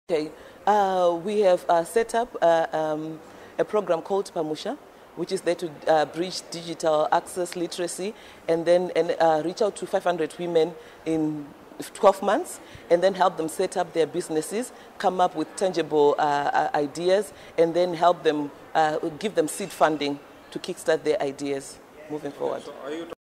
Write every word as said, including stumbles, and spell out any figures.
Okay, uh, we have uh, set up uh, um, a program called Pamusha, which is there to uh, bridge digital access literacy and then and, uh, reach out to five hundred women in twelve months and then help them set up their businesses, come up with tangible uh, ideas, and then help them, uh, give them seed funding to kickstart their ideas moving forward. So are you